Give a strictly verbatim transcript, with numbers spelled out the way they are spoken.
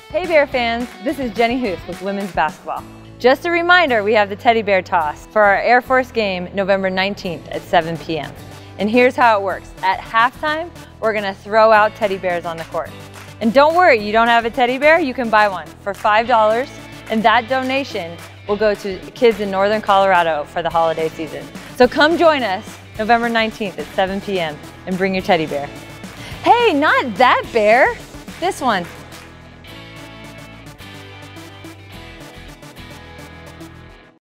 Hey Bear fans, this is Jenny Huth with women's basketball. Just a reminder, we have the teddy bear toss for our Air Force game November nineteenth at seven p m And here's how it works. At halftime, we're gonna throw out teddy bears on the court. And don't worry, you don't have a teddy bear, you can buy one for five dollars, and that donation will go to kids in northern Colorado for the holiday season. So come join us November nineteenth at seven p m and bring your teddy bear. Hey, not that bear, this one.